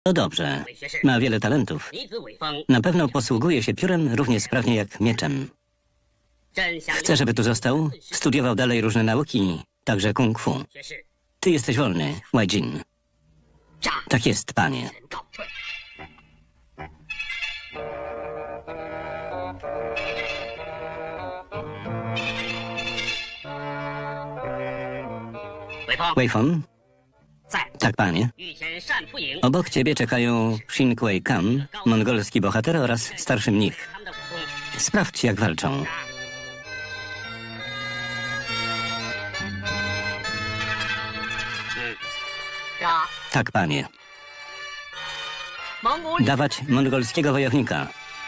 To dobrze. Ma wiele talentów. Na pewno posługuje się piórem równie sprawnie jak mieczem. Chcę, żeby tu został, studiował dalej różne nauki, także kung fu. Ty jesteś wolny, Wei Jin. Tak jest, panie. Wei Feng? Tak, panie. Obok ciebie czekają Xin Kuei Kam, mongolski bohater oraz starszy mnich. Sprawdź, jak walczą. Tak, panie. Dawać mongolskiego wojownika.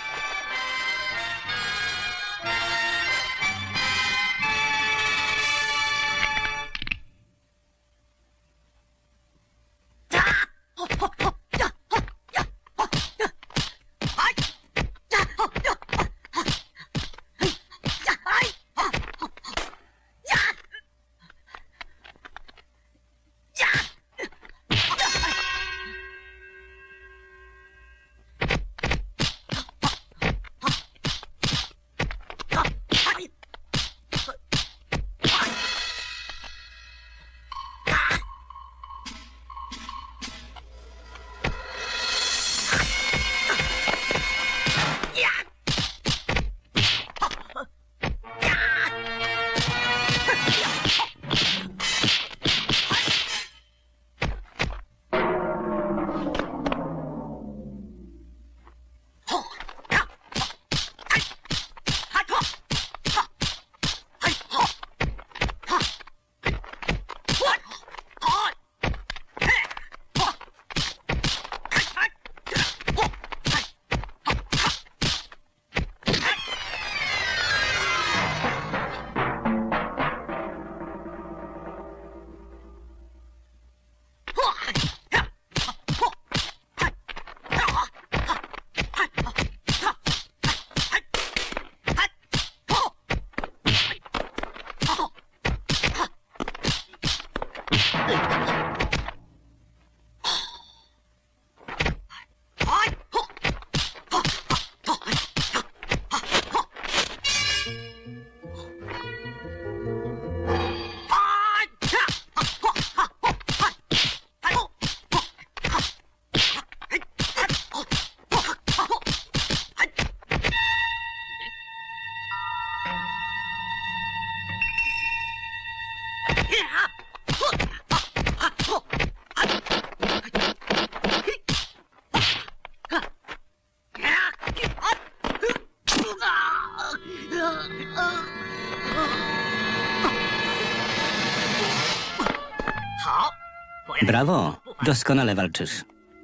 Brawo, doskonale walczysz.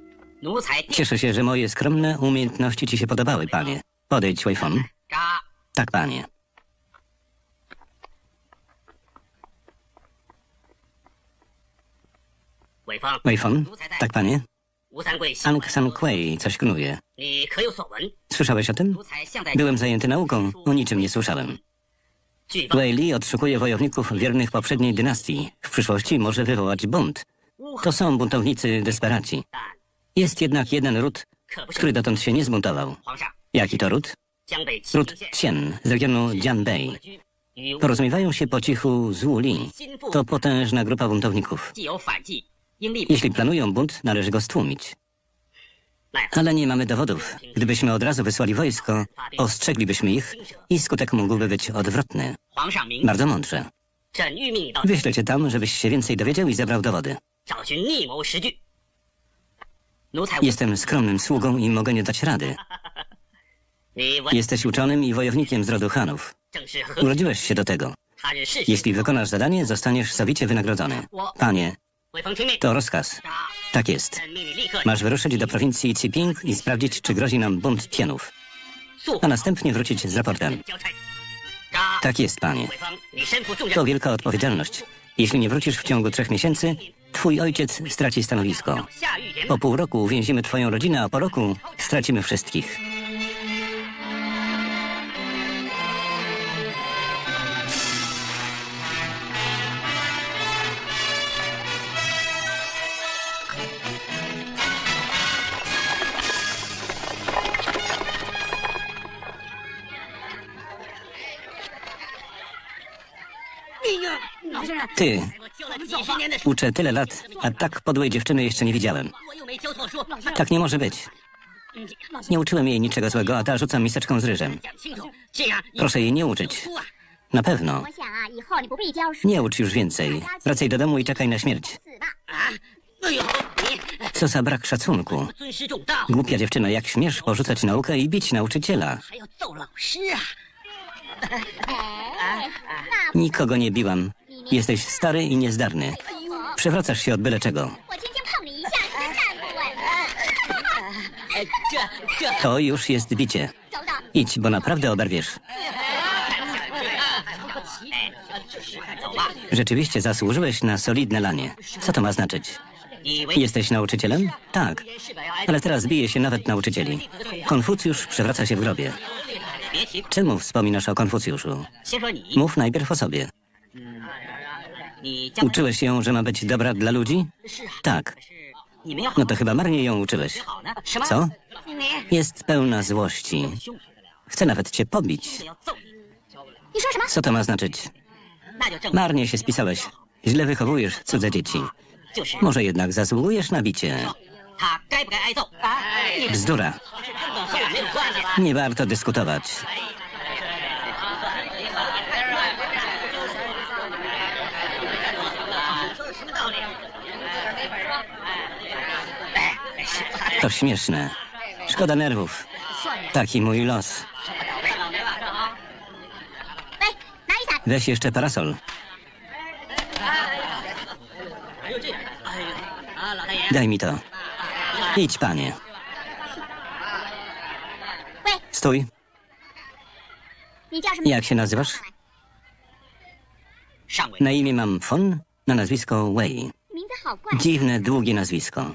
Cieszę się, że moje skromne umiejętności ci się podobały, panie. Podejdź, Wei Feng. Tak, panie. Wei Feng? Tak, panie. Aung San Kuei coś knuje. Słyszałeś o tym? Byłem zajęty nauką, o niczym nie słyszałem. Wei Li odszukuje wojowników wiernych poprzedniej dynastii. W przyszłości może wywołać bunt. To są buntownicy desperaci. Jest jednak jeden ród, który dotąd się nie zbuntował. Jaki to ród? Ród Qian z regionu Jianbei. Porozumiewają się po cichu z Wu Li. To potężna grupa buntowników. Jeśli planują bunt, należy go stłumić. Ale nie mamy dowodów. Gdybyśmy od razu wysłali wojsko, ostrzeglibyśmy ich i skutek mógłby być odwrotny. Bardzo mądrze. Wyślę cię tam, żebyś się więcej dowiedział i zebrał dowody. Jestem skromnym sługą i mogę nie dać rady. Jesteś uczonym i wojownikiem z rodu Hanów. Urodziłeś się do tego. Jeśli wykonasz zadanie, zostaniesz sowicie wynagrodzony. Panie, to rozkaz. Tak jest. Masz wyruszyć do prowincji Ciping i sprawdzić, czy grozi nam bunt Tienów. A następnie wrócić z raportem. Tak jest, panie. To wielka odpowiedzialność. Jeśli nie wrócisz w ciągu 3 miesięcy, twój ojciec straci stanowisko. Po pół roku uwięzimy twoją rodzinę, a po roku stracimy wszystkich. Ty. Uczę tyle lat, a tak podłej dziewczyny jeszcze nie widziałem. Tak nie może być. Nie uczyłem jej niczego złego, a ta rzuca miseczką z ryżem. Proszę jej nie uczyć. Na pewno. Nie ucz już więcej. Wracaj do domu i czekaj na śmierć. Co za brak szacunku. Głupia dziewczyna, jak śmiesz porzucać naukę i bić nauczyciela? Nikogo nie biłam. Jesteś stary i niezdarny. Przewracasz się od byle czego. To już jest bicie. Idź, bo naprawdę oberwiesz. Rzeczywiście zasłużyłeś na solidne lanie. Co to ma znaczyć? Jesteś nauczycielem? Tak. Ale teraz bije się nawet nauczycieli. Konfucjusz przewraca się w grobie. Czemu wspominasz o Konfucjuszu? Mów najpierw o sobie. Uczyłeś ją, że ma być dobra dla ludzi? Tak. No to chyba marnie ją uczyłeś. Co? Jest pełna złości. Chce nawet cię pobić. Co to ma znaczyć? Marnie się spisałeś. Źle wychowujesz cudze dzieci. Może jednak zasługujesz na bicie. Bzdura. Nie warto dyskutować. To śmieszne. Szkoda nerwów. Taki mój los. Weź jeszcze parasol. Daj mi to. Idź, panie. Stój. Jak się nazywasz? Na imię mam Von, na nazwisko Wei. Dziwne, długie nazwisko.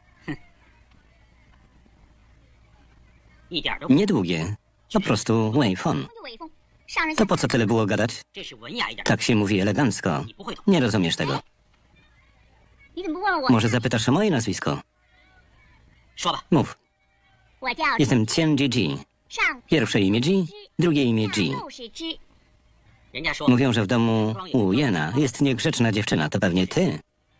Niedługie. Po prostu Wei Von. To po co tyle było gadać? Tak się mówi elegancko. Nie rozumiesz tego. Może zapytasz o moje nazwisko? Mów. Jestem Qian Ji. Pierwsze imię Ji, drugie imię Ji. Mówią, że w domu u Jena jest niegrzeczna dziewczyna. To pewnie ty.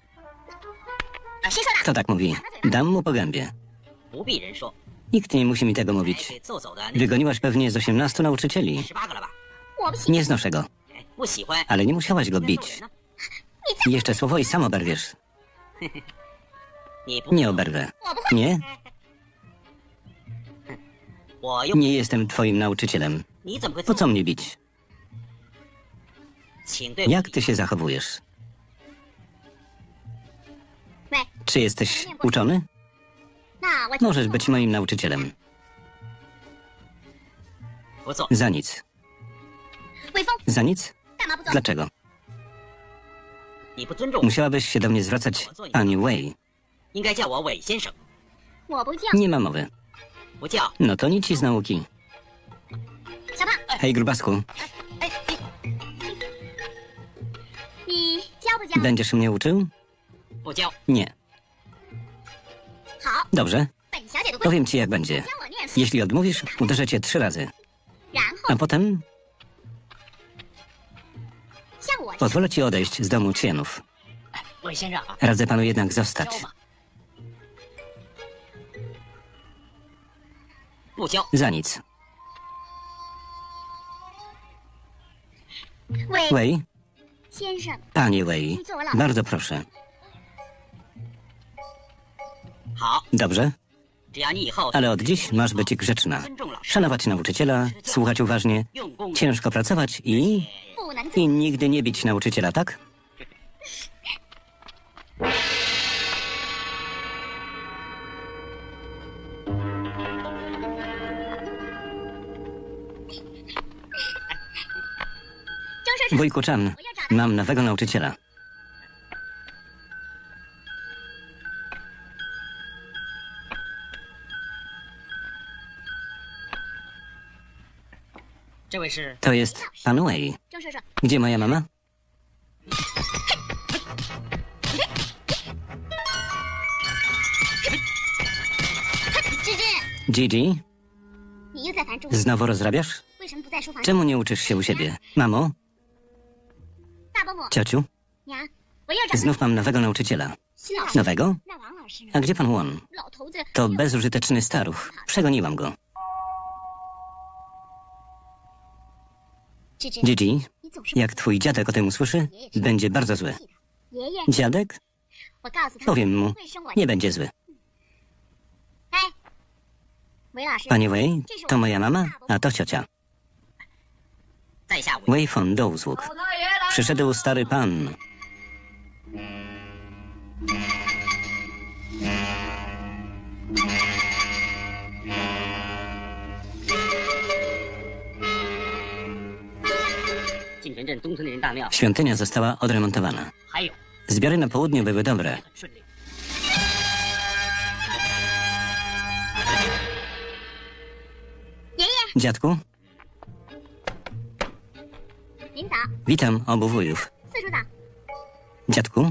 Kto tak mówi? Dam mu po gębie. Nikt nie musi mi tego mówić. Wygoniłaś pewnie z 18 nauczycieli. Nie znoszę go. Ale nie musiałaś go bić. Jeszcze słowo i sam oberwiesz. Nie oberwę. Nie? Nie jestem twoim nauczycielem. Po co mnie bić? Jak ty się zachowujesz? Czy jesteś uczony? Możesz być moim nauczycielem. Za nic. Za nic? Dlaczego? Musiałabyś się do mnie zwracać, pani Wei. Nie ma mowy. No to nic z nauki. Hej, grubasku. Będziesz mnie uczył? Nie. Dobrze. Powiem ci, jak będzie. Jeśli odmówisz, uderzę cię 3 razy. A potem pozwolę ci odejść z domu Qianów. Radzę panu jednak zostać. Za nic. Wei? Panie Wei, bardzo proszę. Dobrze? Ale od dziś masz być grzeczna. Szanować nauczyciela, słuchać uważnie, ciężko pracować i nigdy nie bić nauczyciela, tak? Wujku Chan, mam nowego nauczyciela. To jest pan Wei. Gdzie moja mama? Gigi? Znowu rozrabiasz? Czemu nie uczysz się u siebie? Mamo? Ciociu? Znów mam nowego nauczyciela. Nowego? A gdzie pan Won? To bezużyteczny staruch. Przegoniłam go. Gigi, jak twój dziadek o tym usłyszy, będzie bardzo zły. Dziadek? Powiem mu, nie będzie zły. Panie Wei, to moja mama, a to ciocia. Wei Fon do usług. Przyszedł stary pan. Świątynia została odremontowana. Zbiory na południu były dobre. Dziadku? Witam obu wujów. Dziadku?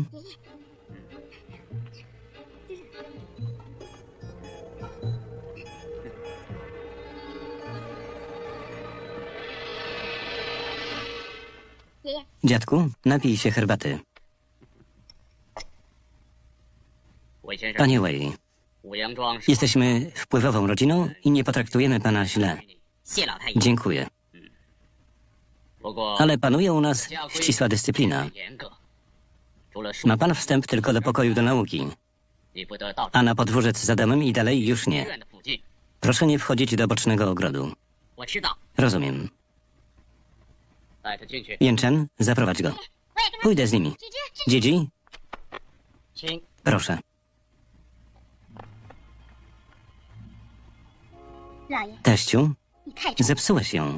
Dziadku, napij się herbaty. Panie Wei, jesteśmy wpływową rodziną i nie potraktujemy pana źle. Dziękuję. Ale panuje u nas ścisła dyscyplina. Ma pan wstęp tylko do pokoju do nauki, a na podwórzec za domem i dalej już nie. Proszę nie wchodzić do bocznego ogrodu. Rozumiem. Jen-Chen, zaprowadź go. Pójdę z nimi. Gigi? Proszę. Teściu, zepsułeś ją.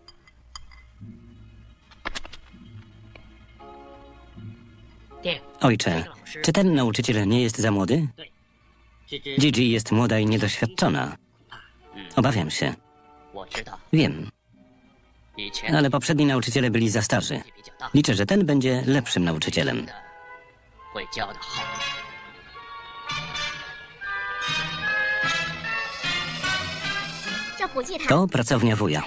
Ojcze, czy ten nauczyciel nie jest za młody? Gigi jest młoda i niedoświadczona. Obawiam się. Wiem. Ale poprzedni nauczyciele byli za starzy. Liczę, że ten będzie lepszym nauczycielem. To pracownia wuja.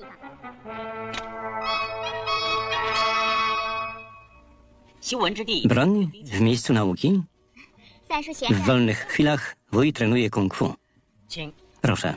Broń w miejscu nauki? W wolnych chwilach wuj trenuje kung fu. Proszę.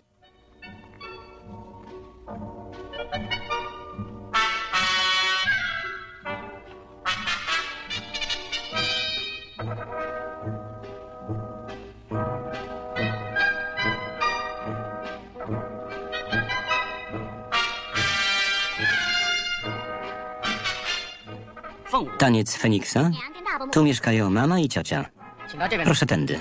Taniec Feniksa? Tu mieszkają mama i ciocia. Proszę tędy.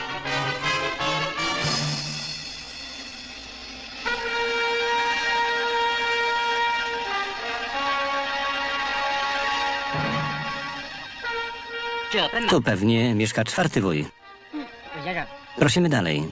Tu pewnie mieszka czwarty wuj. Prosimy dalej.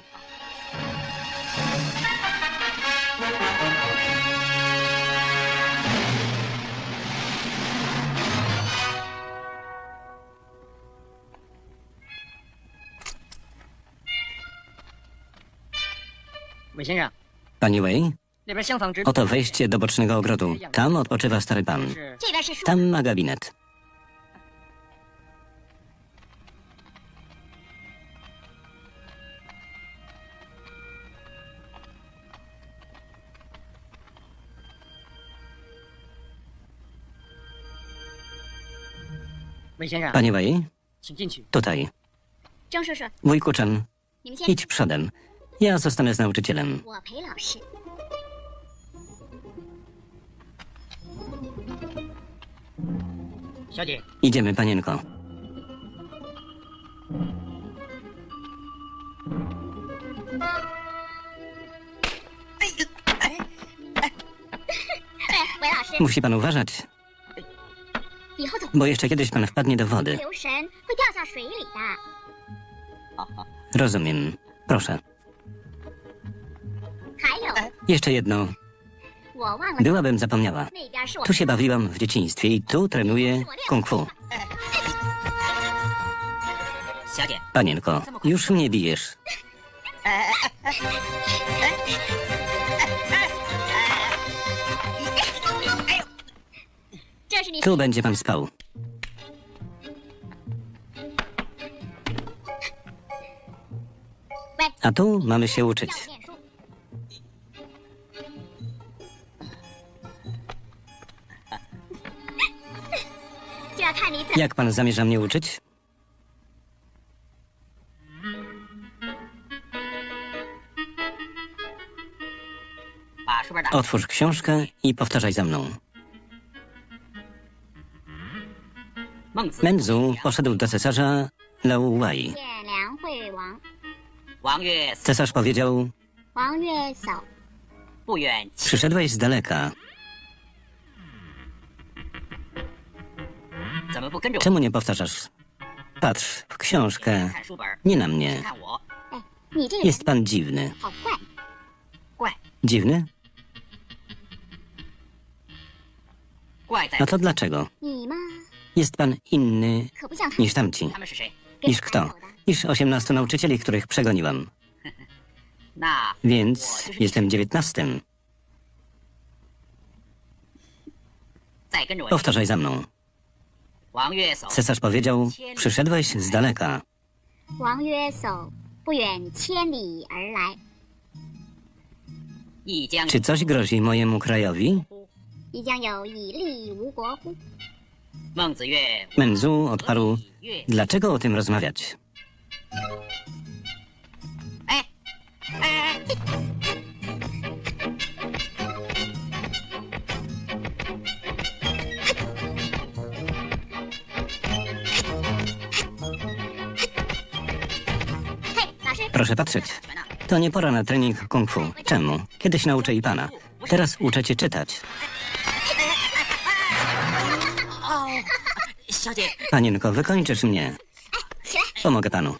Panie Wei, oto wejście do bocznego ogrodu. Tam odpoczywa stary pan. Tam ma gabinet. Panie Wei, tutaj. Wujku Chen, idź przodem. Ja zostanę z nauczycielem. Idziemy, panienko. Musi pan uważać, bo jeszcze kiedyś pan wpadnie do wody. Rozumiem. Proszę. Jeszcze jedno. Byłabym zapomniała. Tu się bawiłam w dzieciństwie i tu trenuję kung fu. Panienko, już mnie bijesz. Tu będzie pan spał. A tu mamy się uczyć. Jak pan zamierza mnie uczyć? Otwórz książkę i powtarzaj za mną. Mengzu poszedł do cesarza Lou Wei. Cesarz powiedział: przyszedłeś z daleka. Czemu nie powtarzasz? Patrz w książkę, nie na mnie. Jest pan dziwny. Dziwny? A to dlaczego? Jest pan inny niż tamci. Niż kto? Niż 18 nauczycieli, których przegoniłam. Więc jestem 19. Powtarzaj za mną. Cesarz powiedział: przyszedłeś z daleka. Czy coś grozi mojemu krajowi? Mengzu odparł: dlaczego o tym rozmawiać? Proszę patrzeć. To nie pora na trening kung fu. Czemu? Kiedyś nauczę i pana. Teraz uczę cię czytać. Panienko, wykończysz mnie. Pomogę panu.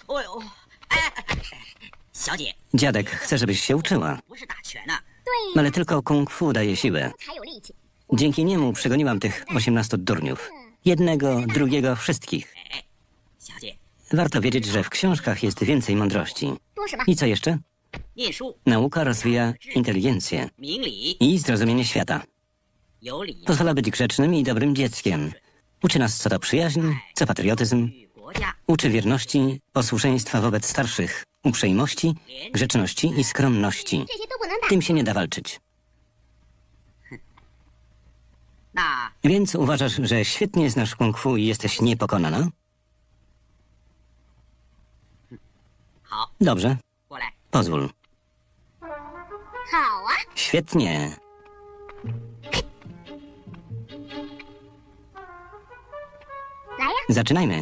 Dziadek chce, żebyś się uczyła. Ale tylko kung fu daje siłę. Dzięki niemu przegoniłam tych 18 durniów. Jednego, drugiego, wszystkich. Warto wiedzieć, że w książkach jest więcej mądrości. I co jeszcze? Nauka rozwija inteligencję i zrozumienie świata. Pozwala być grzecznym i dobrym dzieckiem. Uczy nas, co to przyjaźń, co patriotyzm. Uczy wierności, posłuszeństwa wobec starszych, uprzejmości, grzeczności i skromności. Tym się nie da walczyć. Więc uważasz, że świetnie znasz kung fu i jesteś niepokonana? Dobrze. Pozwól. Świetnie. Zaczynajmy.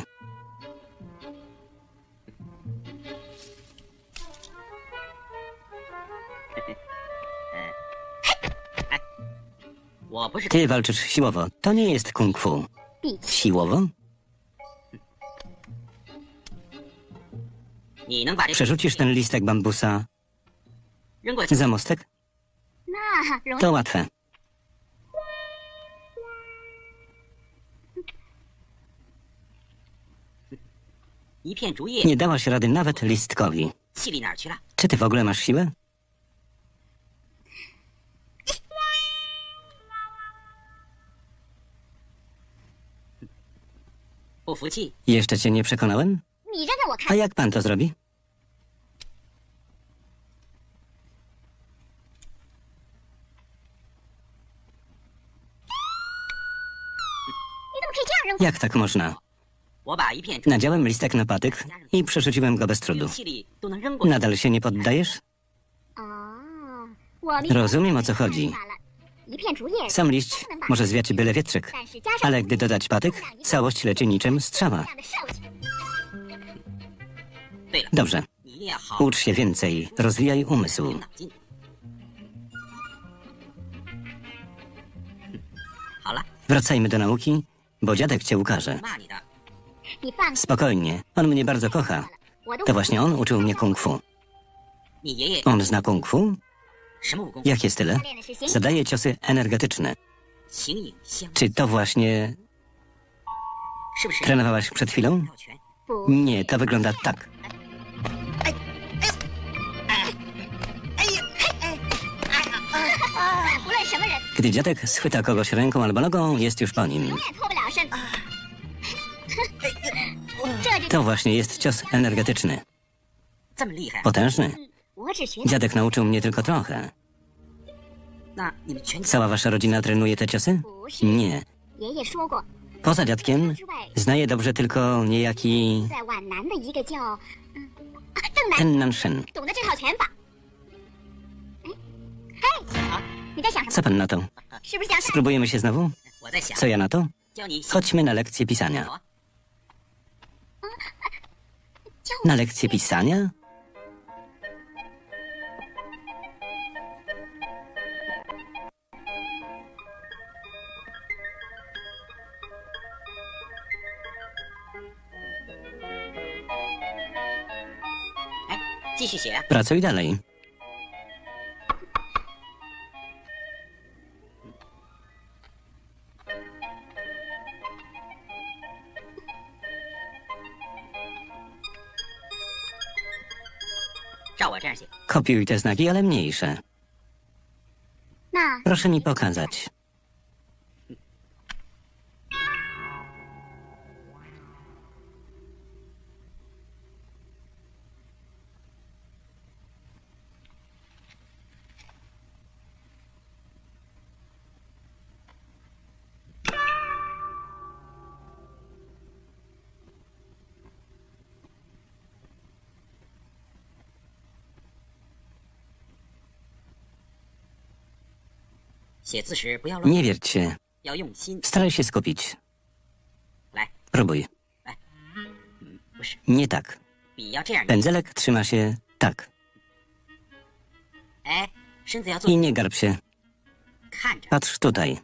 Ty walczysz siłowo. To nie jest kung fu. Siłowo? Przerzucisz ten listek bambusa za mostek? To łatwe. Nie dałaś rady nawet listkowi. Czy ty w ogóle masz siłę? Jeszcze cię nie przekonałem? A jak pan to zrobi? Jak tak można? Nadziałem listek na patyk i przerzuciłem go bez trudu. Nadal się nie poddajesz? Rozumiem, o co chodzi. Sam liść może zwiać byle wietrzyk, ale gdy dodać patyk, całość leci niczym strzała. Dobrze. Ucz się więcej, rozwijaj umysł. Wracajmy do nauki, bo dziadek cię ukaże. Spokojnie, on mnie bardzo kocha. To właśnie on uczył mnie kung fu. On zna kung fu? Jakie style? Zadaje ciosy energetyczne. Czy to właśnie trenowałaś przed chwilą? Nie, to wygląda tak. Gdy dziadek schwyta kogoś ręką albo nogą, jest już po nim. To właśnie jest cios energetyczny. Potężny. Dziadek nauczył mnie tylko trochę. Cała wasza rodzina trenuje te ciosy? Nie. Poza dziadkiem znaję dobrze tylko niejaki... Ten Nanshen. Co pan na to? Spróbujemy się znowu? Co ja na to? Chodźmy na lekcję pisania. Na lekcję pisania? Pracuj dalej. Kopiuj te znaki, ale mniejsze. Proszę mi pokazać. Nie wierć się. Staraj się skupić. Próbuj. Nie tak. Pędzelek trzyma się tak. I nie garb się. Patrz tutaj.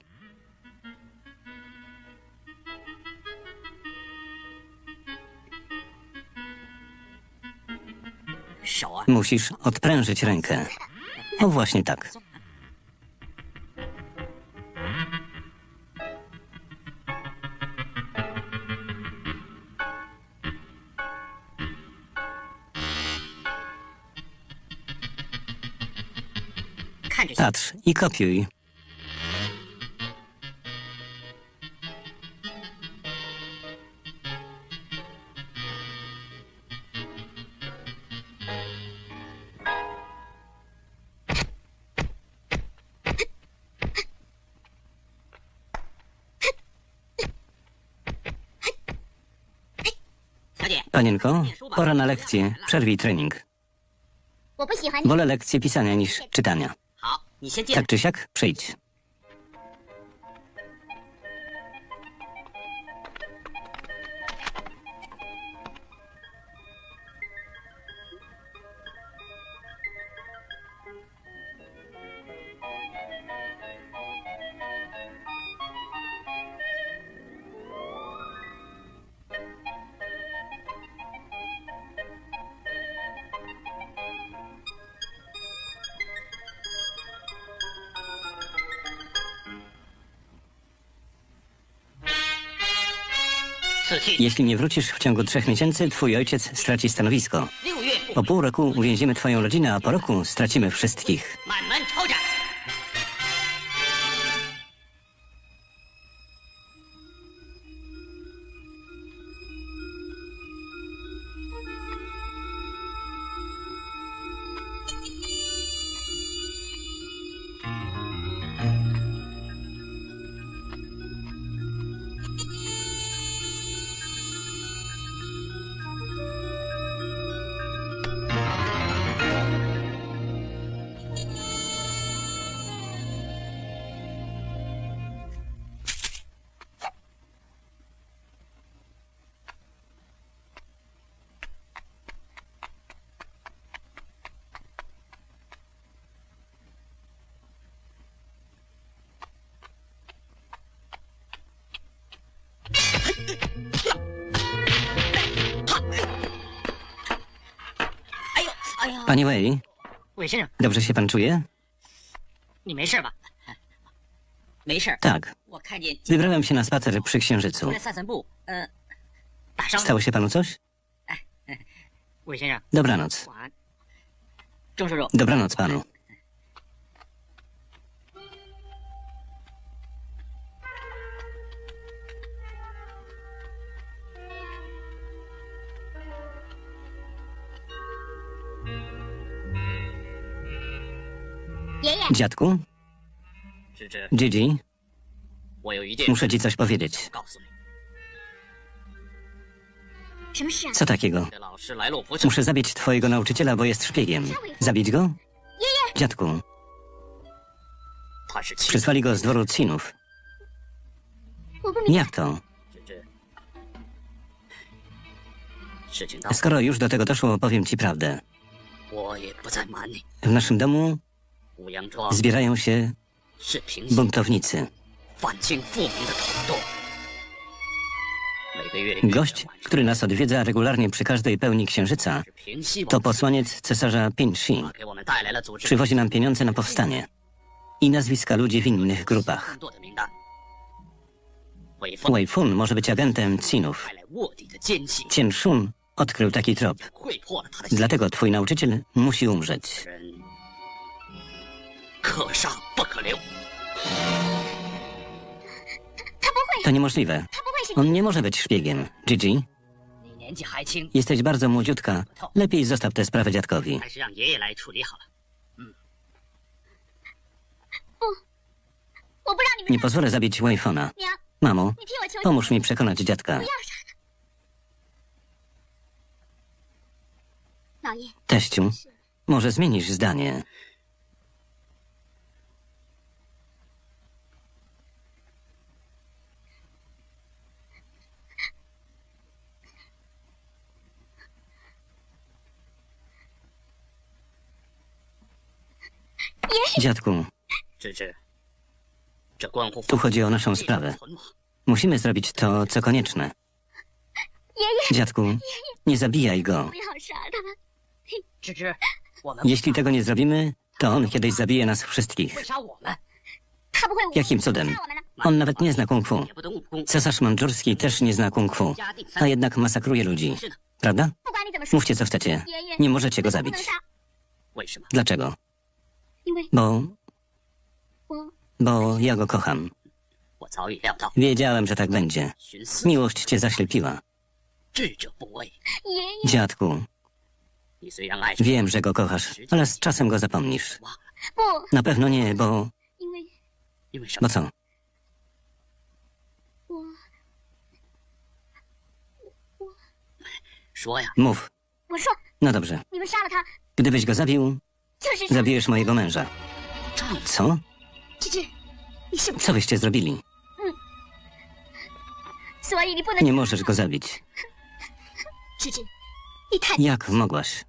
Musisz odprężyć rękę. O, właśnie tak. Patrz i kopiuj. Panienko, pora na lekcję. Przerwij trening. Wolę lekcję pisania niż czytania. Tak czy siak, przyjdź. Jeśli nie wrócisz w ciągu 3 miesięcy, twój ojciec straci stanowisko. Po pół roku uwięzimy twoją rodzinę, a po roku stracimy wszystkich. Panie Wei, dobrze się pan czuje? Tak. Wybrałem się na spacer przy księżycu. Stało się panu coś? Dobranoc. Dobranoc panu. Dziadku? Gigi? Muszę ci coś powiedzieć. Co takiego? Muszę zabić twojego nauczyciela, bo jest szpiegiem. Zabić go? Dziadku. Przysłali go z dworu Cinów. Jak to? Skoro już do tego doszło, powiem ci prawdę. W naszym domu zbierają się buntownicy. Gość, który nas odwiedza regularnie przy każdej pełni księżyca, to posłaniec cesarza Pinshi. Przywozi nam pieniądze na powstanie i nazwiska ludzi w innych grupach. Wei Fun może być agentem Cinów. Cian Shun odkrył taki trop. Dlatego twój nauczyciel musi umrzeć. To niemożliwe. On nie może być szpiegiem. Gigi? Jesteś bardzo młodziutka. Lepiej zostaw tę sprawę dziadkowi. Nie pozwolę zabić Wei Funa. Mamo, pomóż mi przekonać dziadka. Teściu, może zmienisz zdanie. Dziadku, tu chodzi o naszą sprawę. Musimy zrobić to, co konieczne. Dziadku, nie zabijaj go. Jeśli tego nie zrobimy, to on kiedyś zabije nas wszystkich. Jakim cudem? On nawet nie zna kung fu. Cesarz mandżurski też nie zna kung fu, a jednak masakruje ludzi. Prawda? Mówcie, co chcecie. Nie możecie go zabić. Dlaczego? Bo ja go kocham. Wiedziałem, że tak będzie. Miłość cię zaślepiła. Dziadku, wiem, że go kochasz, ale z czasem go zapomnisz. Na pewno nie, bo... Bo co? Mów. No dobrze. Gdybyś go zabił, zabijesz mojego męża. Co? Co wyście zrobili? Nie możesz go zabić. Jak mogłaś?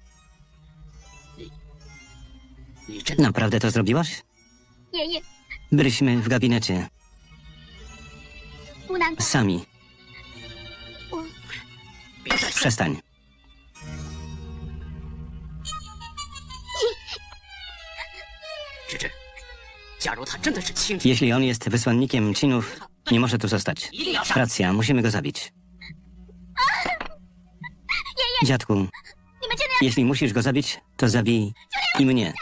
Naprawdę to zrobiłaś? Byliśmy w gabinecie. Sami. Przestań. Jeśli on jest wysłannikiem Cinów, nie może tu zostać. Racja, musimy go zabić. Dziadku, jeśli musisz go zabić, to zabij i mnie.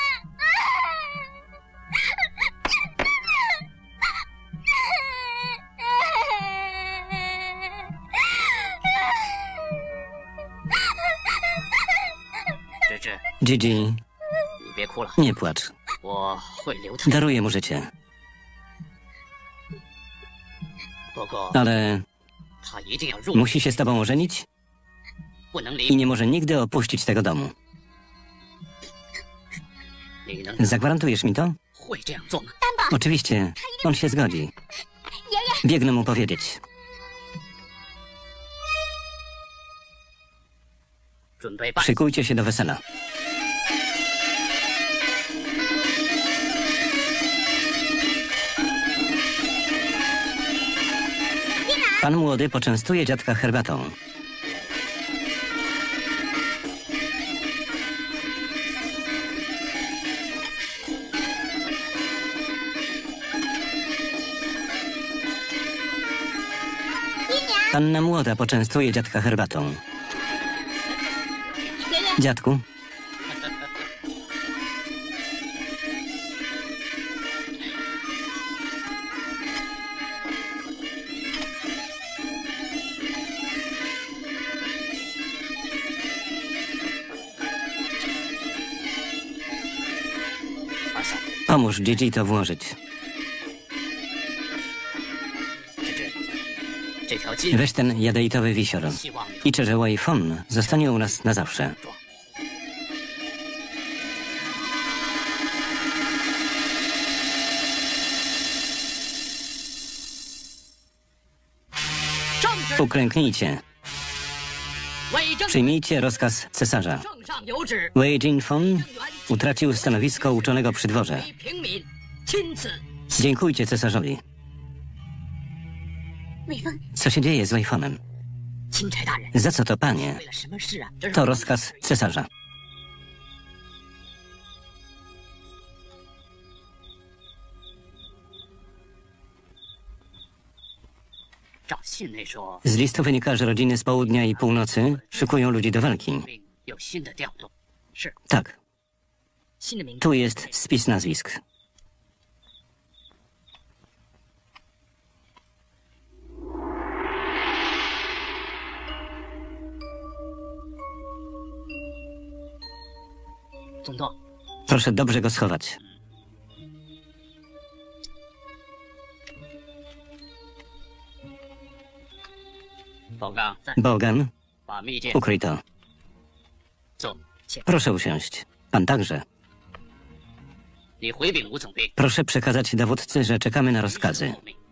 Gigi, nie płacz. Daruję mu życie. Ale musi się z tobą ożenić i nie może nigdy opuścić tego domu. Zagwarantujesz mi to? Oczywiście, on się zgodzi. Biegnę mu powiedzieć. Szykujcie się do wesela. Pan młody poczęstuje dziadka herbatą. Panna młoda poczęstuje dziadka herbatą. Dziadku. Pomóż Gigi to włożyć. Weź ten jadeitowy wisior. Liczę, że Wei Fon zostanie u nas na zawsze. Uklęknijcie. Przyjmijcie rozkaz cesarza. Wei Jingfeng utracił stanowisko uczonego przy dworze. Dziękujcie cesarzowi. Co się dzieje z Wei Fonem? Za co to, panie? To rozkaz cesarza. Z listu wynika, że rodziny z południa i północy szykują ludzi do walki. Tak. Tu jest spis nazwisk. Proszę dobrze go schować. Bogan, ukryj to. Proszę usiąść. Pan także. Proszę przekazać dowódcy, że czekamy na rozkazy.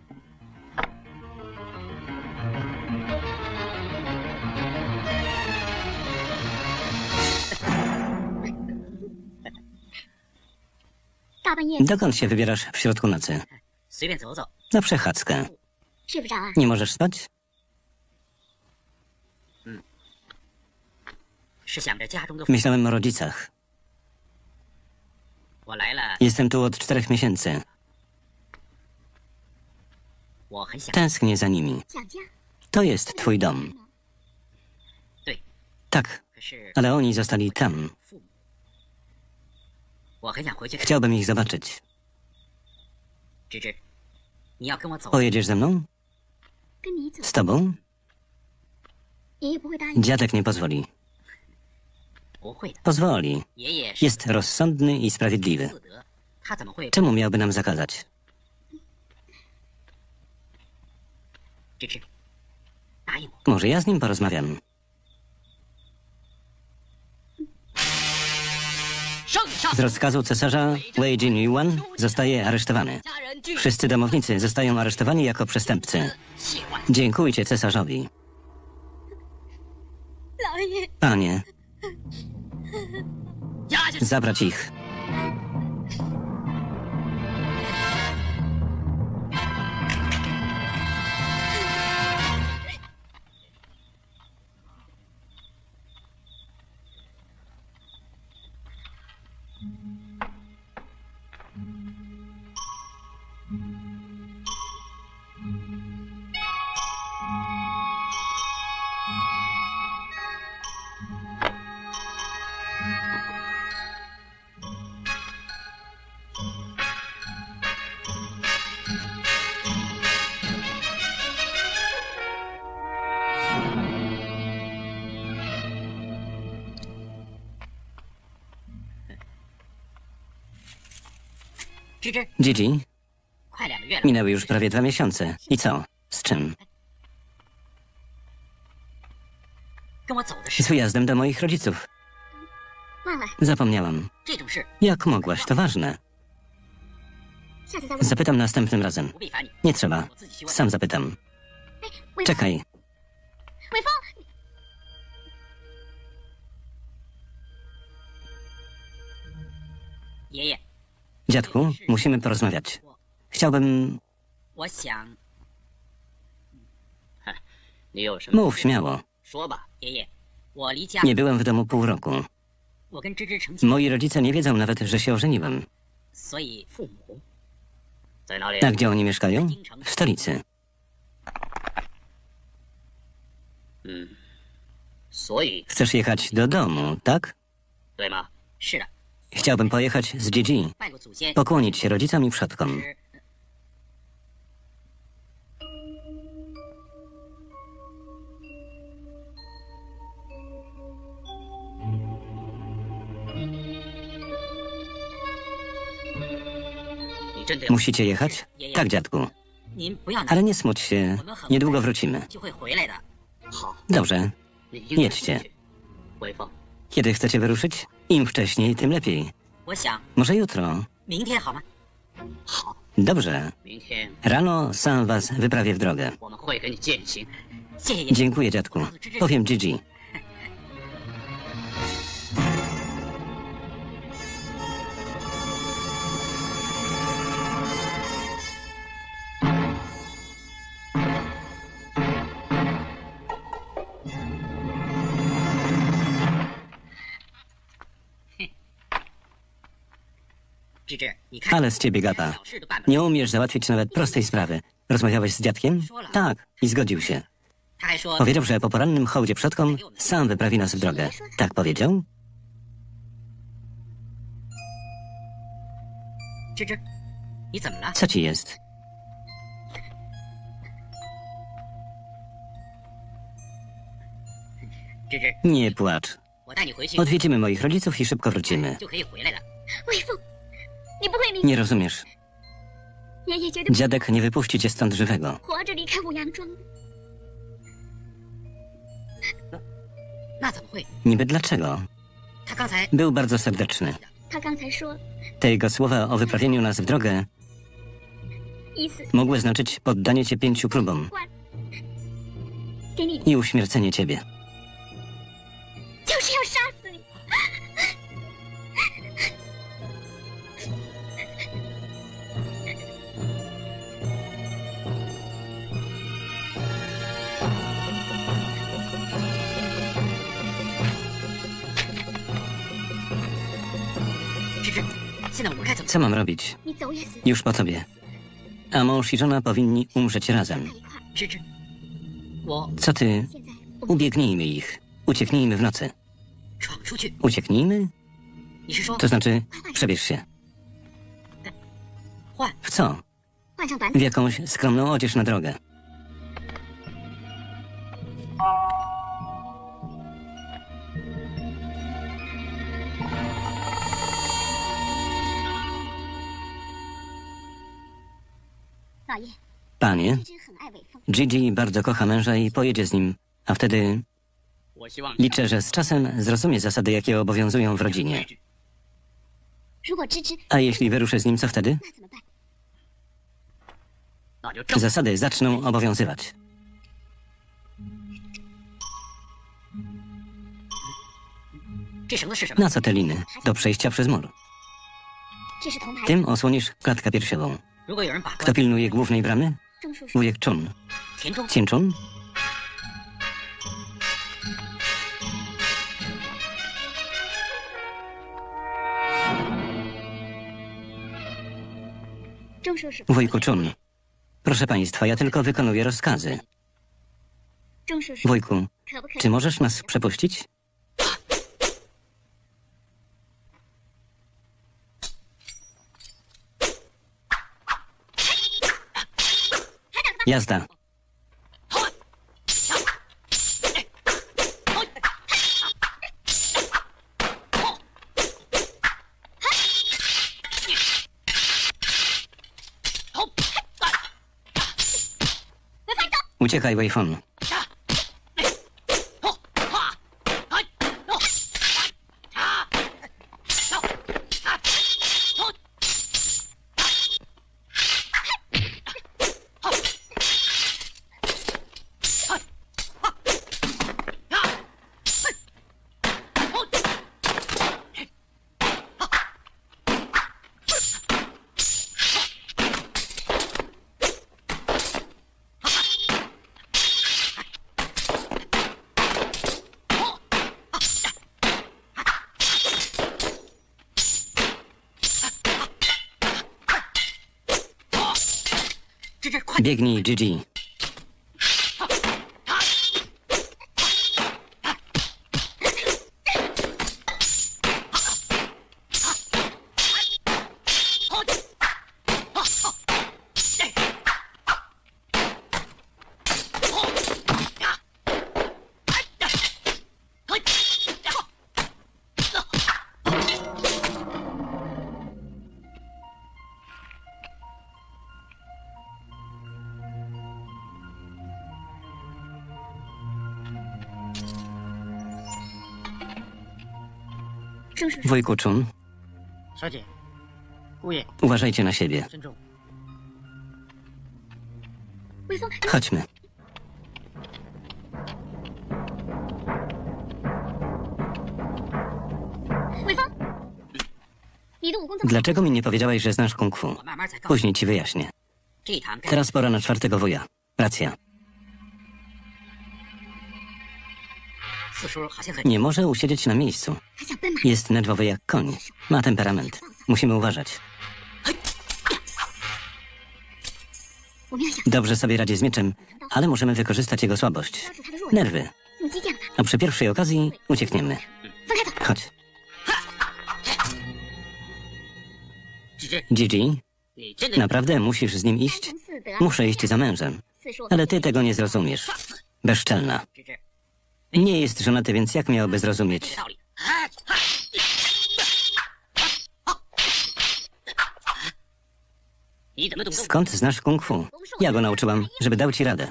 Dokąd się wybierasz w środku nocy? Na przechadzkę. Nie możesz spać? Myślałem o rodzicach. Jestem tu od 4 miesięcy. Tęsknię za nimi. To jest twój dom. Tak, ale oni zostali tam. Chciałbym ich zobaczyć. Pojedziesz ze mną? Z tobą? Dziadek nie pozwoli. Pozwoli. Jest rozsądny i sprawiedliwy. Czemu miałby nam zakazać? Może ja z nim porozmawiam. Z rozkazu cesarza Wei Jin-yuan zostaje aresztowany. Wszyscy domownicy zostają aresztowani jako przestępcy. Dziękujcie cesarzowi. Panie, zabrać ich. Gigi, minęły już prawie 2 miesiące. I co? Z czym? Z wyjazdem do moich rodziców. Zapomniałam. Jak mogłaś? To ważne. Zapytam następnym razem. Nie trzeba. Sam zapytam. Czekaj. Dziadku, musimy porozmawiać. Chciałbym... Mów śmiało. Nie byłem w domu pół roku. Moi rodzice nie wiedzą nawet, że się ożeniłem. A gdzie oni mieszkają? W stolicy. Chcesz jechać do domu, tak? Chciałbym pojechać z Gigi, pokłonić się rodzicom i przodkom. Musicie jechać? Tak, dziadku. Ale nie smuć się. Niedługo wrócimy. Dobrze. Jedźcie. Kiedy chcecie wyruszyć? Im wcześniej, tym lepiej. Może jutro? Dobrze. Rano sam was wyprawię w drogę. Dziękuję, dziadku. Powiem Gigi. Ale z ciebie gada. Nie umiesz załatwić nawet prostej sprawy. Rozmawiałeś z dziadkiem? Tak, i zgodził się. Powiedział, że po porannym hołdzie przodkom sam wyprawi nas w drogę. Tak powiedział? Co ci jest? Nie płacz. Odwiedzimy moich rodziców i szybko wrócimy. Nie rozumiesz. Dziadek nie wypuści cię stąd żywego. Niby dlaczego? Był bardzo serdeczny. Te jego słowa o wyprawieniu nas w drogę mogły znaczyć poddanie cię 5 próbom i uśmiercenie ciebie. Co mam robić? Już po tobie. A mąż i żona powinni umrzeć razem. Co ty? Ubiegnijmy ich. Ucieknijmy w nocy. Ucieknijmy? To znaczy, przebierz się. W co? W jakąś skromną odzież na drogę. Panie, Gigi bardzo kocha męża i pojedzie z nim, a wtedy liczę, że z czasem zrozumie zasady, jakie obowiązują w rodzinie. A jeśli wyruszę z nim, co wtedy? Zasady zaczną obowiązywać. Na co te liny? Do przejścia przez mur. Tym osłonisz klatkę piersiową. Kto pilnuje głównej bramy? Wujek Chun. Cienczun? Wujku Chun. Proszę państwa, ja tylko wykonuję rozkazy. Wujku, czy możesz nas przepuścić? Jazda. Uciekaj, Weifon. Biegnij, Gigi. Wujku Chun, uważajcie na siebie. Chodźmy. Dlaczego mi nie powiedziałeś, że znasz kung fu? Później ci wyjaśnię. Teraz pora na czwartego wuja. Racja. Nie może usiedzieć na miejscu. Jest nerwowy jak koń. Ma temperament. Musimy uważać. Dobrze sobie radzi z mieczem, ale możemy wykorzystać jego słabość. Nerwy. A przy pierwszej okazji uciekniemy. Chodź. Gigi, naprawdę musisz z nim iść? Muszę iść za mężem. Ale ty tego nie zrozumiesz. Bezczelna. Nie jest żonaty, więc jak miałoby zrozumieć? Skąd znasz kung fu? Ja go nauczyłam, żeby dał ci radę.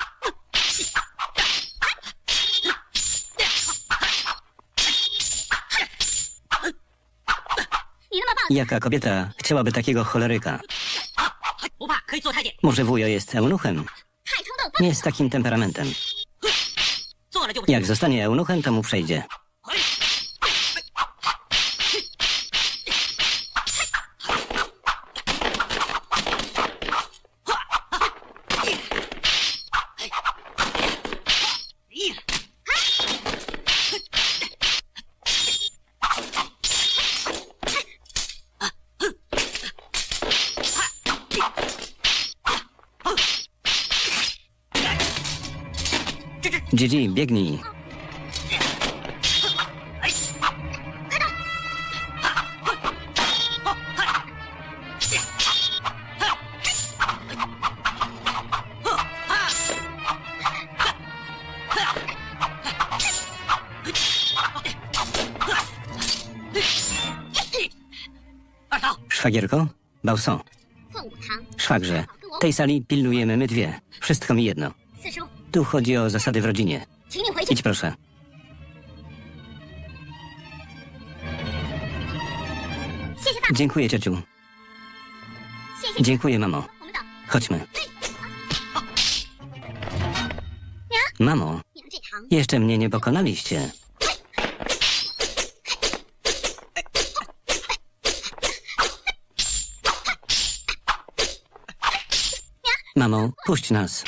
Jaka kobieta chciałaby takiego choleryka? Może wujo jest eunuchem? Nie z takim temperamentem. Jak zostanie eunuchem, to mu przejdzie. Gigi, biegnij. Szwagierko? Bałso. Szwagrze, tej sali pilnujemy my dwie. Wszystko mi jedno. Tu chodzi o zasady w rodzinie. Idź proszę. Dziękuję, ciociu. Dziękuję, mamo. Chodźmy. Mamo, jeszcze mnie nie pokonaliście. Mamo, puść nas.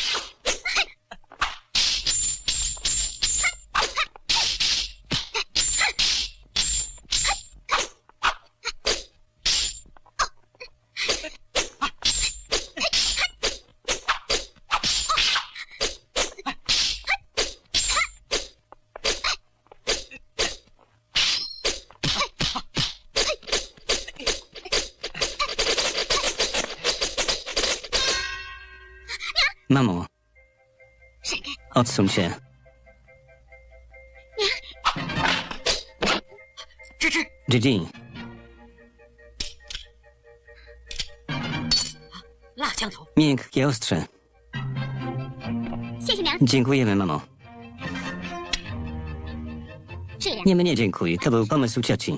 Mamo, odsuń się. Gigi. Miękkie ostrze. Dziękujemy, mamo. Nie mnie dziękuj, to był pomysł cioci.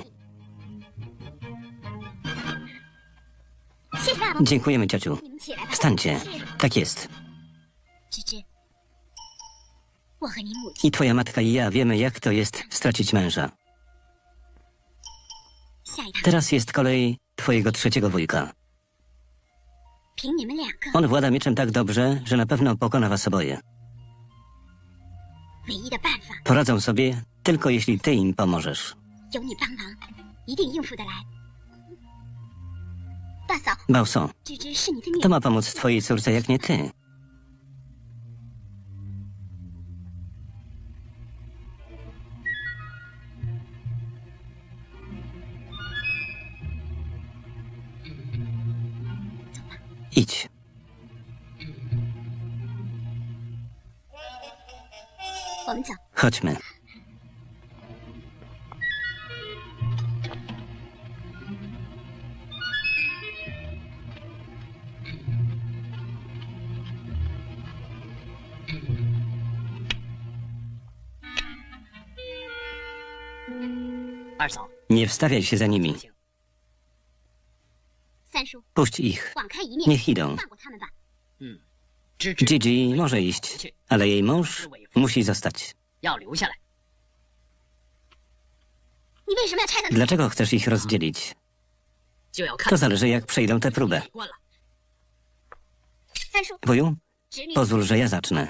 Dziękujemy, ciociu. Wstańcie. Tak jest. I twoja matka i ja wiemy, jak to jest stracić męża. Teraz jest kolej twojego trzeciego wujka. On włada mieczem tak dobrze, że na pewno pokona was oboje. Poradzą sobie, tylko jeśli ty im pomożesz. Bałso, kto ma pomóc twojej córce, jak nie ty? Idź. Chodźmy. Nie wstawiaj się za nimi. Puść ich. Niech idą. Gigi może iść, ale jej mąż musi zostać. Dlaczego chcesz ich rozdzielić? To zależy, jak przejdą tę próbę. Wuju, pozwól, że ja zacznę.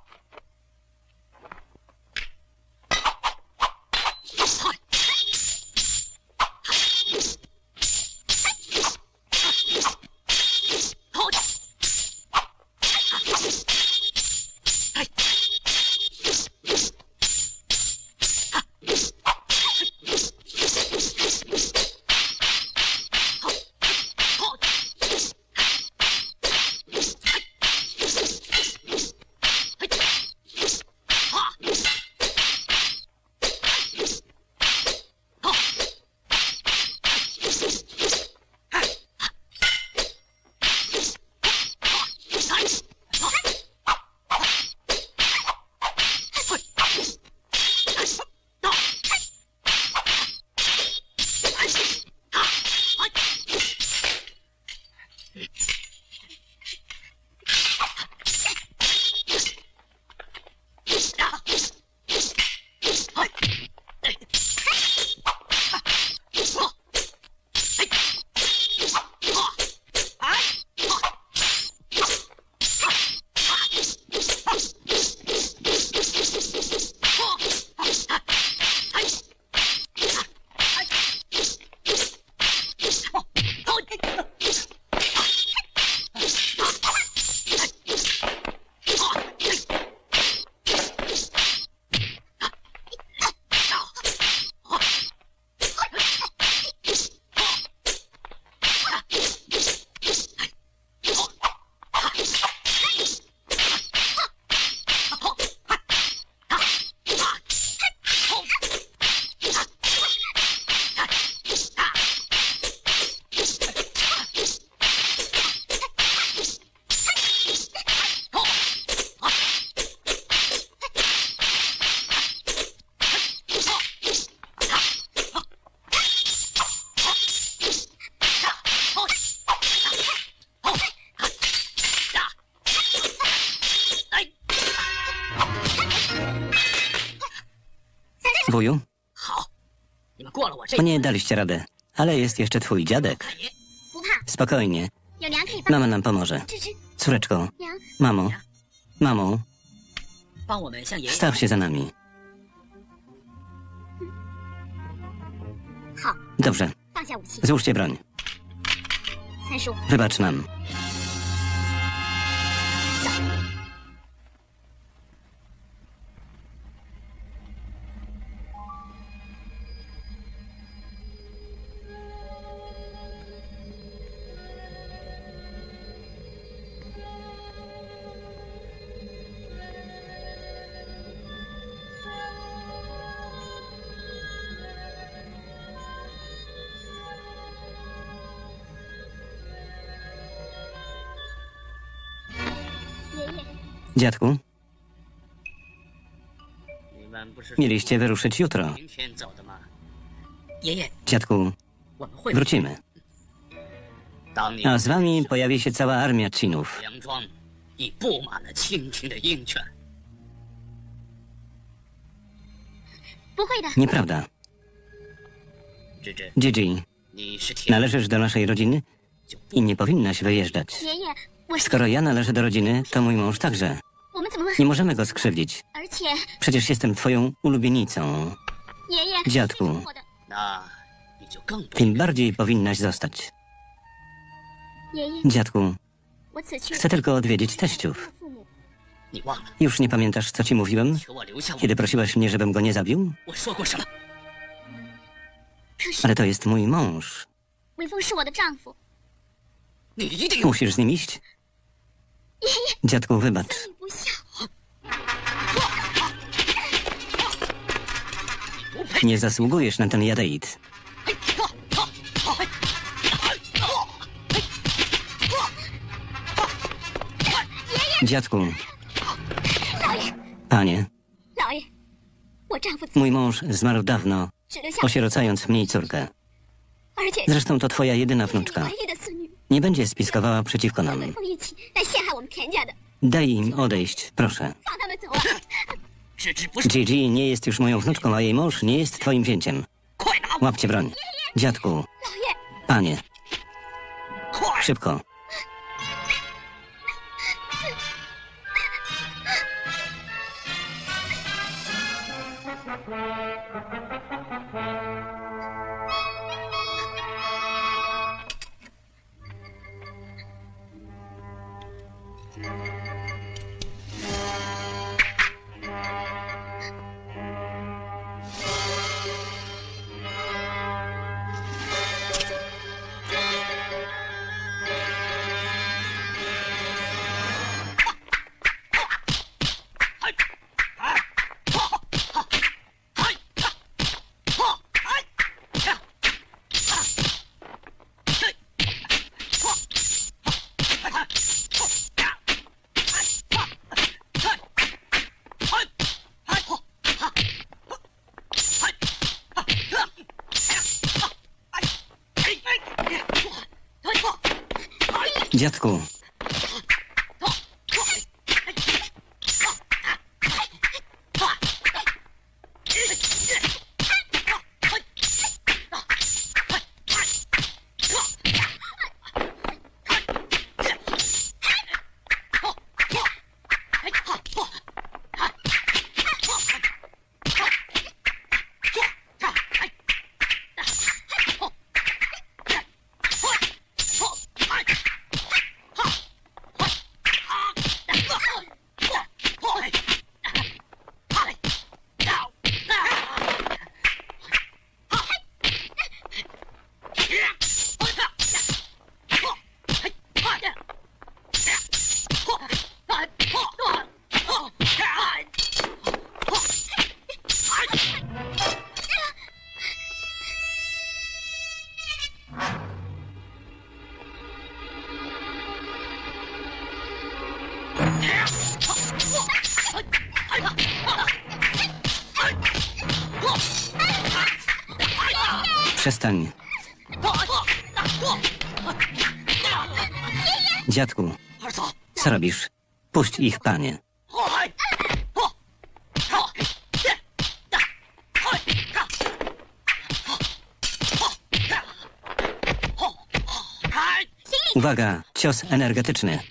Wuju? Nie daliście radę, ale jest jeszcze twój dziadek. Spokojnie. Mama nam pomoże. Córeczko, mamo, mamo, wstaw się za nami. Dobrze. Złóżcie broń. Wybacz nam. Dziadku, mieliście wyruszyć jutro. Dziadku, wrócimy. A z wami pojawi się cała armia Qinów. Nieprawda. Gigi, należysz do naszej rodziny i nie powinnaś wyjeżdżać. Skoro ja należę do rodziny, to mój mąż także. Nie możemy go skrzywdzić. Przecież jestem twoją ulubienicą. Dziadku, tym bardziej powinnaś zostać. Dziadku, chcę tylko odwiedzić teściów. Już nie pamiętasz, co ci mówiłem, kiedy prosiłaś mnie, żebym go nie zabił? Ale to jest mój mąż. Musisz z nim iść? Dziadku, wybacz. Nie zasługujesz na ten jadeit. Dziadku. Panie. Mój mąż zmarł dawno osierocając mniej córkę. Zresztą to twoja jedyna wnuczka. Nie będzie spiskowała przeciwko nam. Daj im odejść, proszę. Gigi nie jest już moją wnuczką, a jej mąż nie jest twoim zięciem. Łapcie broń. Dziadku. Panie. Szybko. Dziadku. Przestań. Dziadku, co robisz? Puść ich, panie. Uwaga, cios energetyczny.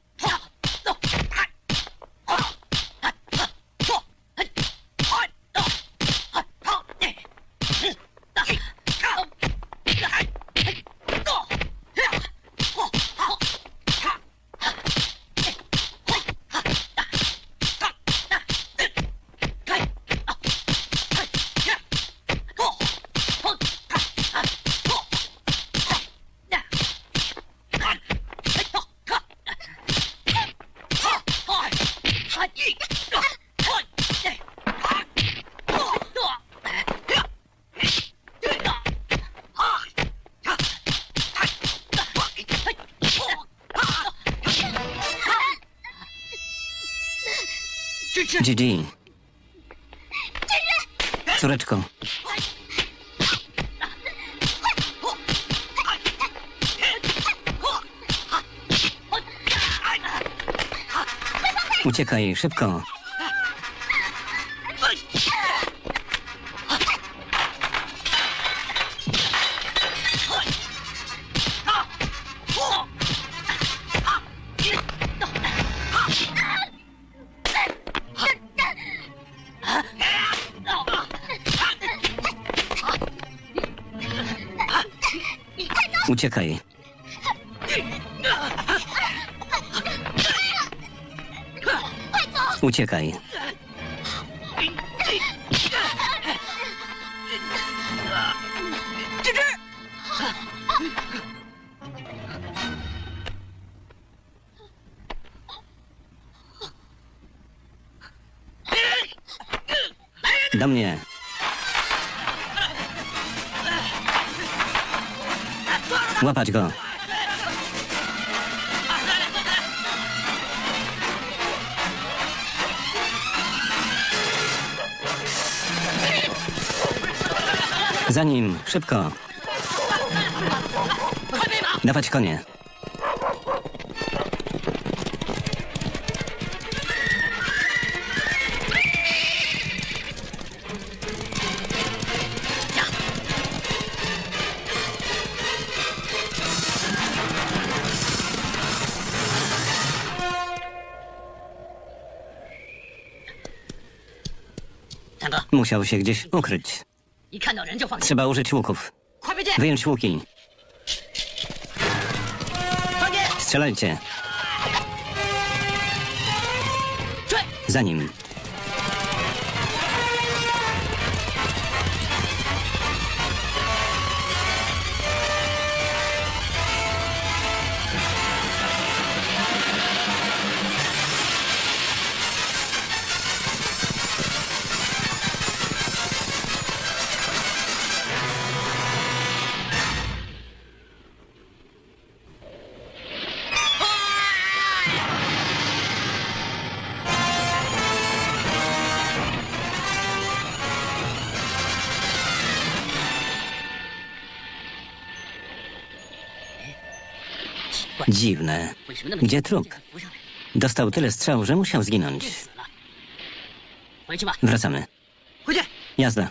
Gigi. Córeczko. Uciekaj, szybko. Uciekaj. Uciekaj. Do mnie. Łapać go. Za nim, szybko. Dawać konie. Musiał się gdzieś ukryć. Trzeba użyć łuków. Wyjąć łuki. Strzelajcie. Za nim. Dziwne. Gdzie trup? Dostał tyle strzał, że musiał zginąć. Wracamy. Jazda.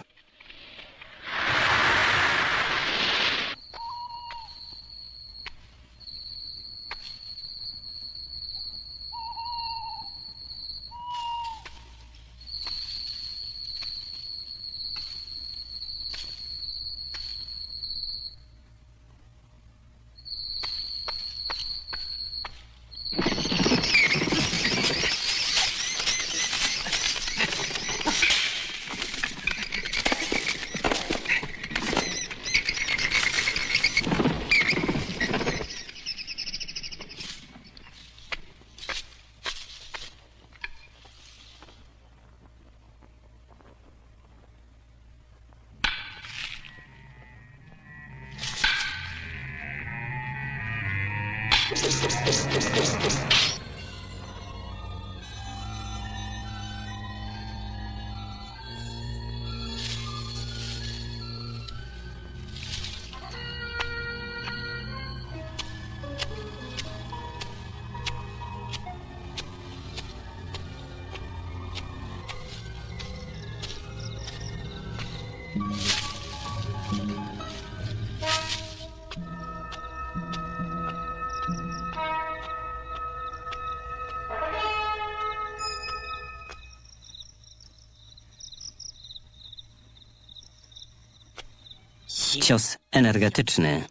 Cios energetyczny.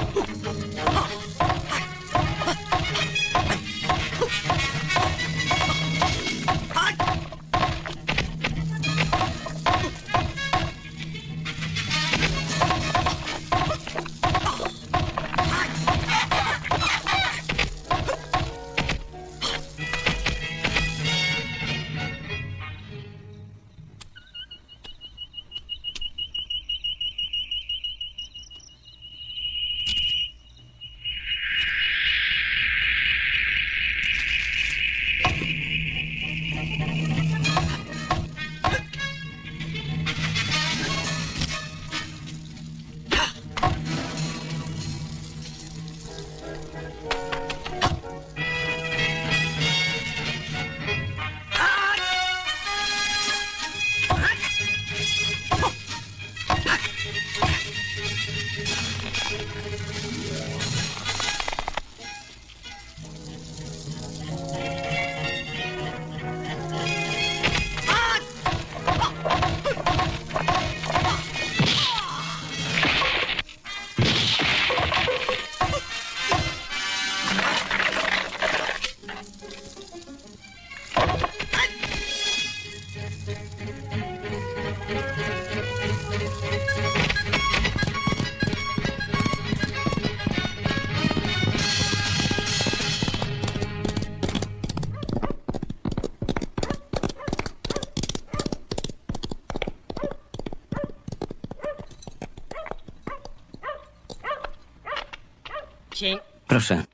Proszę.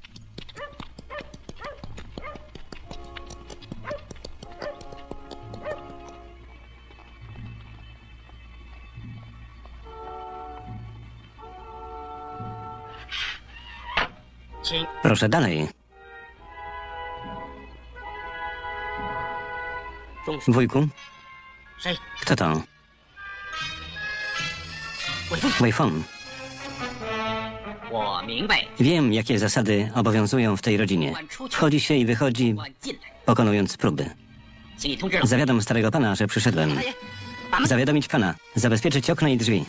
Proszę dalej. Wujku? Kto to? Wei Feng. Wiem, jakie zasady obowiązują w tej rodzinie. Wchodzi się i wychodzi, pokonując próby. Zawiadam starego pana, że przyszedłem. Zawiadomić pana. Zabezpieczyć okna i drzwi.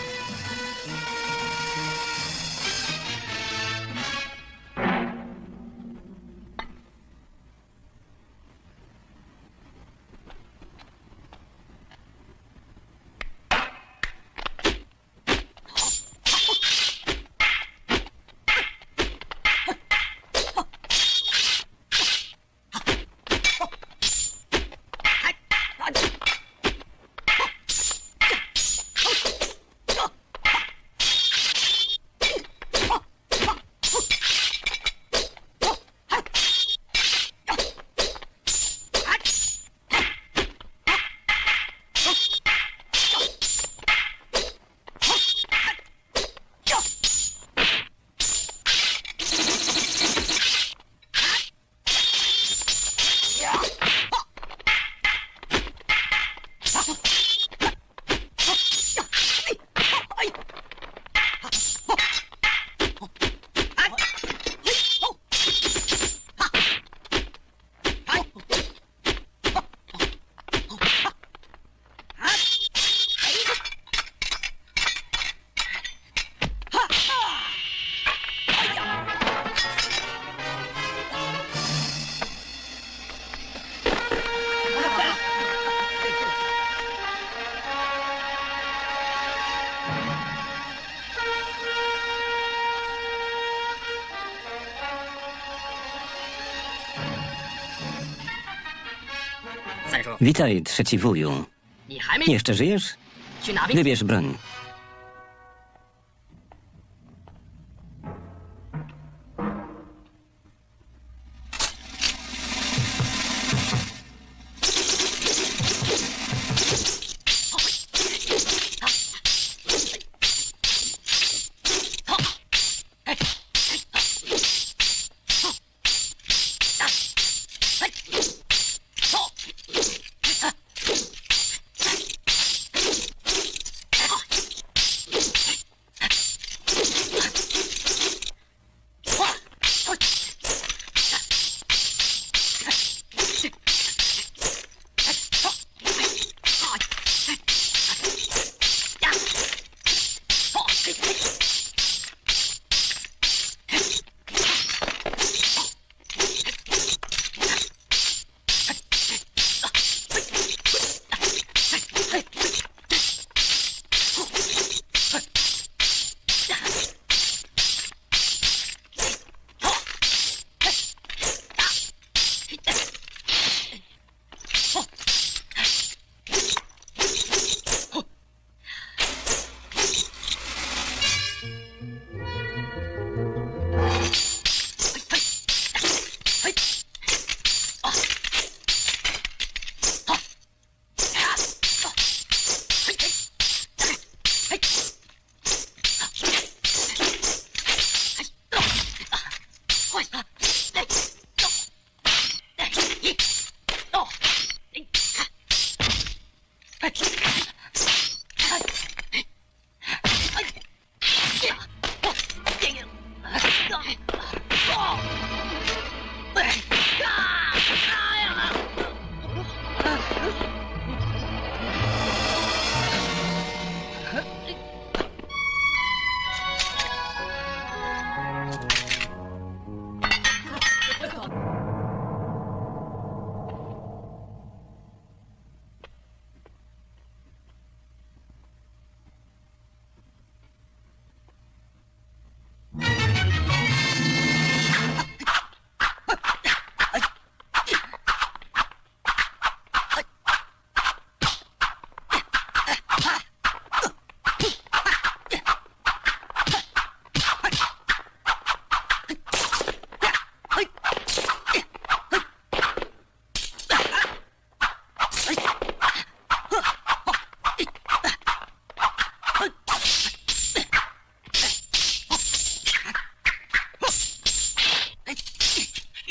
Witaj, trzeci wuju. Jeszcze żyjesz? Wybierz broń.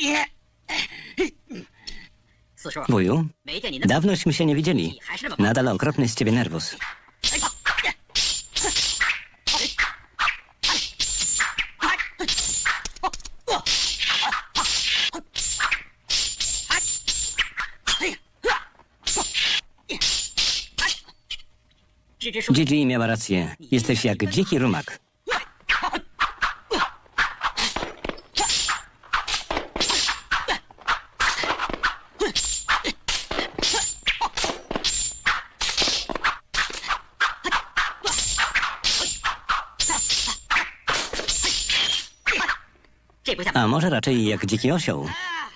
Wuju, dawnośmy się nie widzieli. Nadal okropny z ciebie nerwus. Gigi miała rację. Jesteś jak dziki rumak. A może raczej jak dziki osioł.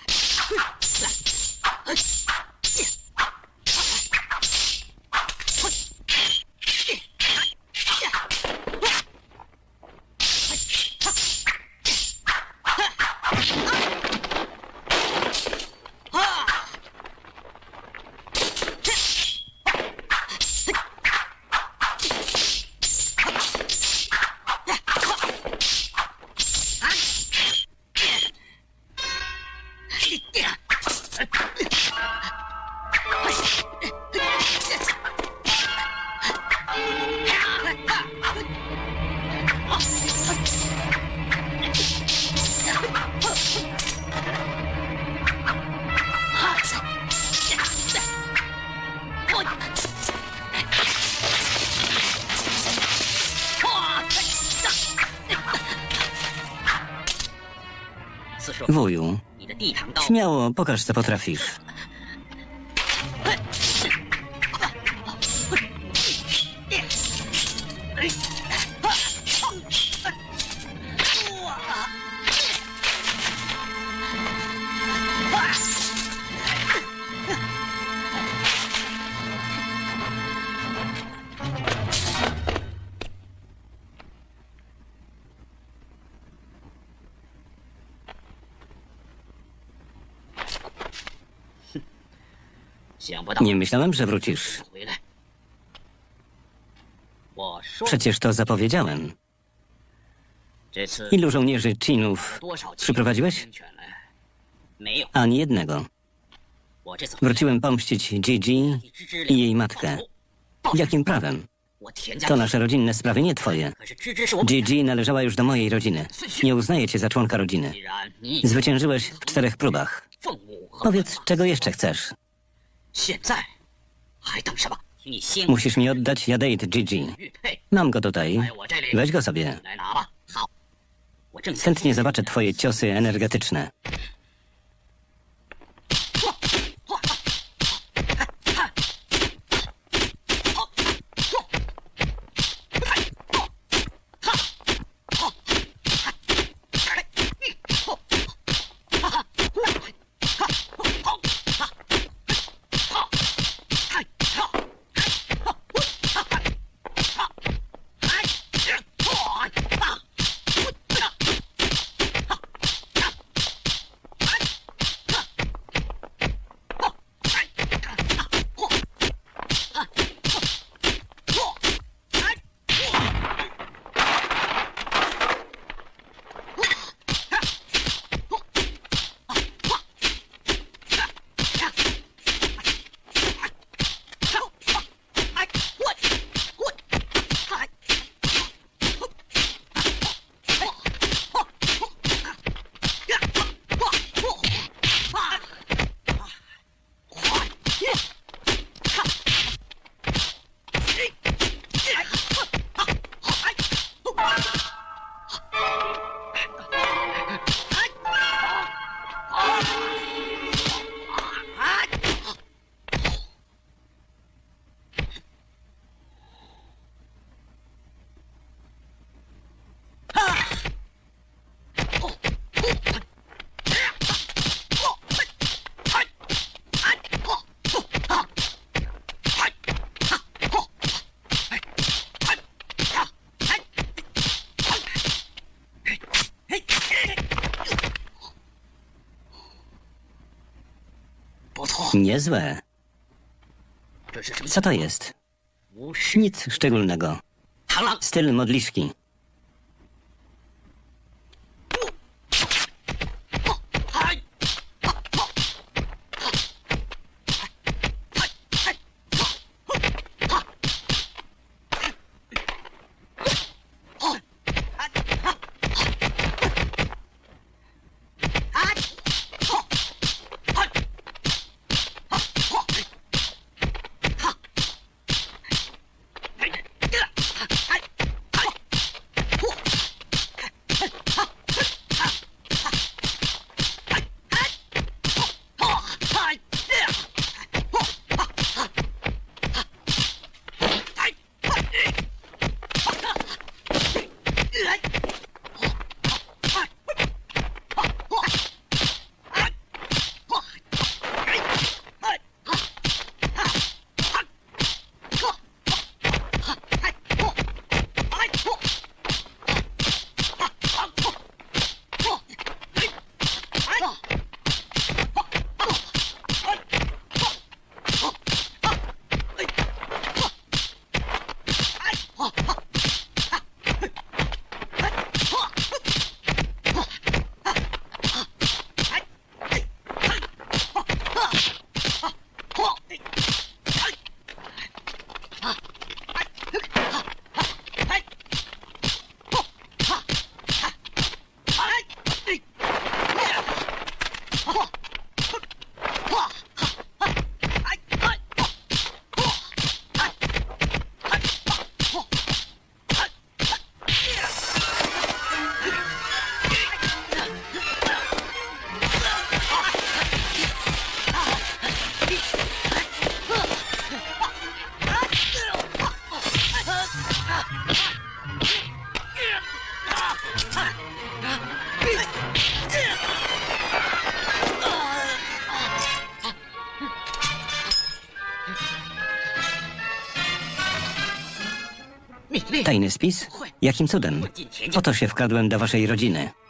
Wuju, śmiało pokaż, co potrafisz. Nie myślałem, że wrócisz. Przecież to zapowiedziałem. Ilu żołnierzy Chinów przyprowadziłeś? Ani jednego. Wróciłem pomścić Gigi i jej matkę. Jakim prawem? To nasze rodzinne sprawy, nie twoje. Gigi należała już do mojej rodziny. Nie uznaję cię za członka rodziny. Zwyciężyłeś w 4 próbach. Powiedz, czego jeszcze chcesz? Musisz mi oddać jadeit Gigi. Mam go tutaj. Weź go sobie. Chętnie zobaczę twoje ciosy energetyczne. Niezłe. Co to jest? Nic szczególnego. Styl modliszki. Tajny spis? Jakim cudem? Po to się wkradłem do waszej rodziny.